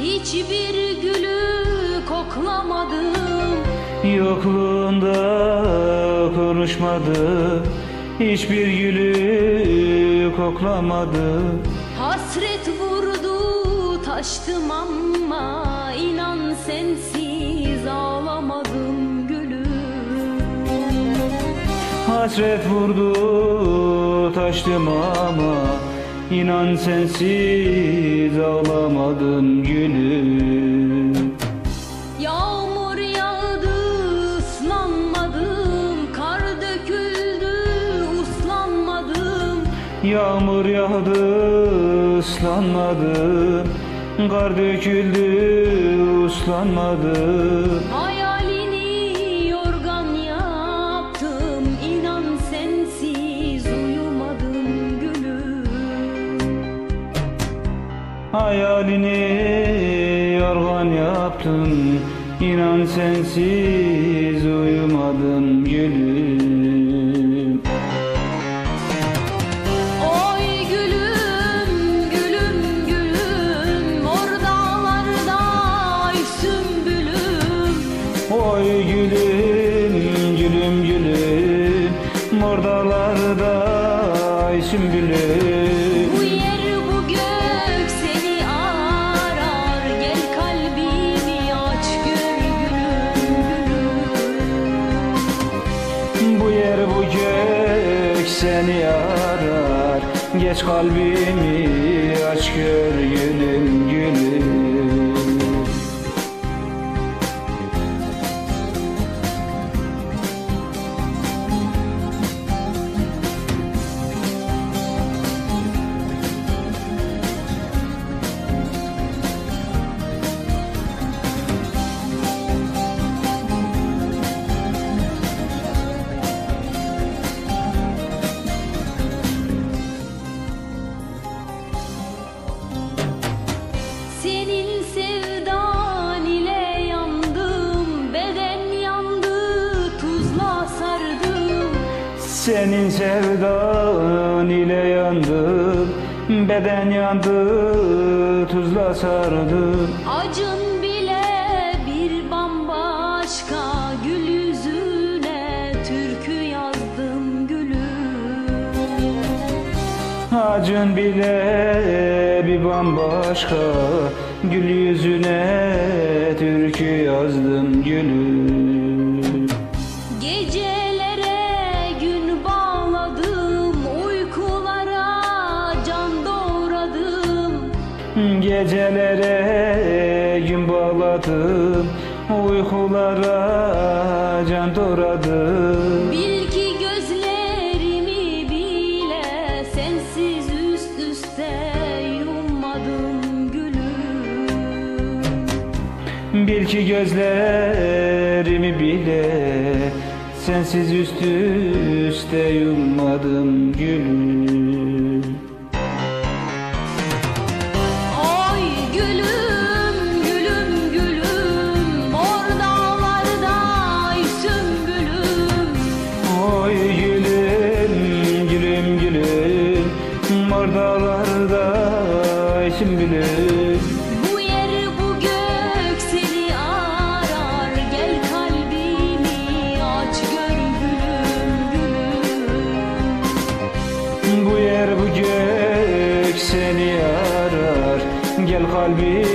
Hiçbir gülü koklamadım, Yokluğunda konuşmadı, hiçbir gülü koklamadı. hasret vurdu taştım ama inan sensiz ağlamadım gülüm. Hasret vurdu taştım ama inan sensiz ağlamadım gülüm. Yağmur yağdı ıslanmadım, kar döküldü uslanmadım. Yağmur yağdı ıslanmadım, kar döküldü uslanmadım. Hayalini yorgan yaptım, inan sensiz uyumadım gülüm. Hayalini yorgan yaptım, inan sensiz uyumadım gülüm. Oy gülüm, gülüm, gülüm, mor dağlarda ay sümbülüm. Oy gülüm, gülüm, gülüm, mor dağlarda ay sümbülüm. Bu yer bu gök seni arar, gel kalbimi aç gör gülüm. Bu yer bu gök seni arar, geç kalbimi aç gör gülüm, gülüm. Senin sevdan ile yandım, beden yandı, tuzla sardım. Senin sevdan ile yandım, beden yandı, tuzla sardım. Acın bile bir bambaşka, gül yüzüne türkü yazdım gülüm. Acın bile bir bambaşka, gül yüzüne türkü yazdım gülüm. Gecelere gün bağladım, uykulara can doğradım. Gecelere gün bağladım, uykulara can doğradım. Bil ki gözlerimi bile sensiz üst üste yummadım gülüm. Bil ki gözlerimi bile sensiz üst üste yummadım gülüm. Oy gülüm, gülüm, gülüm, mor dağlarda ay sümbülüm. Oy gülüm, gülüm, gülüm, mor dağlarda ay sümbülüm. Bu yer bu gök seni arar, gel kalbimi aç gör gülüm, gülüm. Bu yer bu gök seni arar, gel kalbimi